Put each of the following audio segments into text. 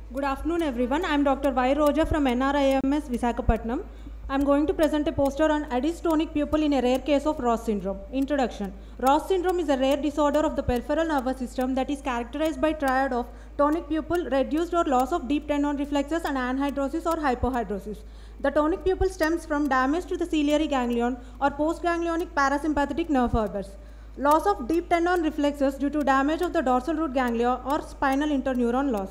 Good afternoon, everyone. I am Dr. Y. Roja from NRIMS Visakhapatnam. I am going to present a poster on Addis tonic pupil in a rare case of Ross syndrome. Introduction. Ross syndrome is a rare disorder of the peripheral nervous system that is characterized by triad of tonic pupil, reduced or loss of deep tendon reflexes, and anhidrosis or hypohidrosis. The tonic pupil stems from damage to the ciliary ganglion or postganglionic parasympathetic nerve fibers. Loss of deep tendon reflexes due to damage of the dorsal root ganglia or spinal interneuron loss.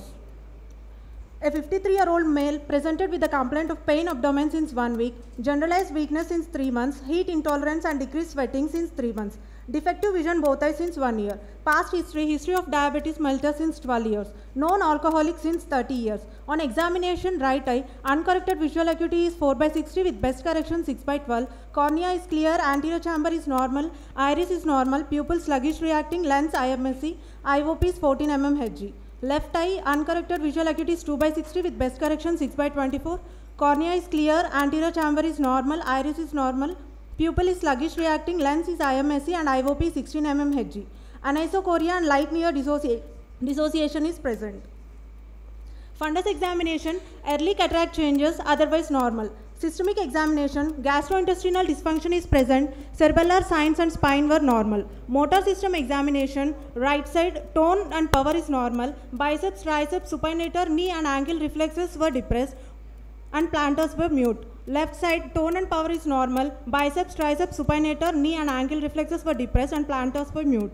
A 53-year-old male presented with a complaint of pain abdomen since 1 week, generalized weakness since 3 months, heat intolerance and decreased sweating since 3 months, defective vision both eyes since 1 year, past history of diabetes mellitus since 12 years, known alcoholic since 30 years. On examination, right eye, uncorrected visual acuity is 4/60 with best correction 6/12, cornea is clear, anterior chamber is normal, iris is normal, pupil sluggish reacting, lens IMSC, IOP is 14 mm Hg. Left eye, uncorrected visual acuity is 2/60 with best correction 6/24. Cornea is clear, anterior chamber is normal, iris is normal, pupil is sluggish reacting, lens is IMSC and IOP is 16 mm Hg. Anisocoria and light near dissociation is present. Fundus examination, early cataract changes, otherwise normal. Systemic examination, gastrointestinal dysfunction is present, cerebellar signs and spine were normal. Motor system examination, right side, tone and power is normal, biceps, triceps, supinator, knee and ankle reflexes were depressed and plantars were mute. Left side, tone and power is normal, biceps, triceps, supinator, knee and ankle reflexes were depressed and plantars were mute.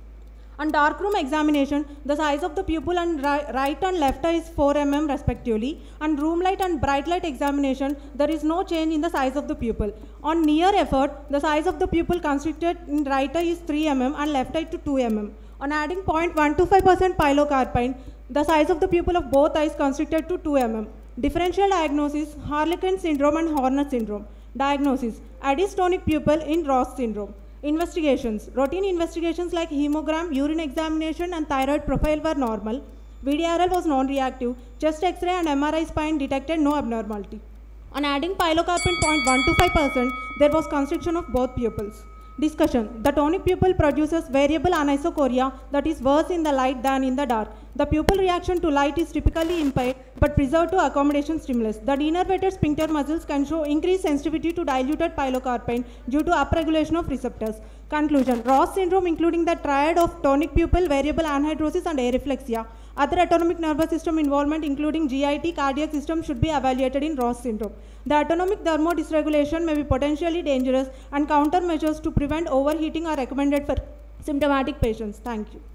On darkroom examination, the size of the pupil and right and left eye is 4 mm respectively. On room light and bright light examination, there is no change in the size of the pupil. On near effort, the size of the pupil constricted in right eye is 3 mm and left eye to 2 mm. On adding 0.125% pilocarpine, the size of the pupil of both eyes constricted to 2 mm. Differential diagnosis, Harlequin syndrome and Horner syndrome. Diagnosis, Addis tonic pupil in Ross syndrome. Investigations. Routine investigations like hemogram, urine examination and thyroid profile were normal. VDRL was non-reactive. Chest X-ray and MRI spine detected no abnormality. On adding pilocarpine 0.125%, there was constriction of both pupils. Discussion. The tonic pupil produces variable anisocoria that is worse in the light than in the dark. The pupil reaction to light is typically impaired but preserved to accommodation stimulus. The denervated sphincter muscles can show increased sensitivity to diluted pilocarpine due to upregulation of receptors. Conclusion. Ross syndrome, including the triad of tonic pupil, variable anhidrosis and areflexia. Other autonomic nervous system involvement including GIT, cardiac system should be evaluated in Ross syndrome. The autonomic thermodysregulation may be potentially dangerous and countermeasures to prevent overheating are recommended for symptomatic patients. Thank you.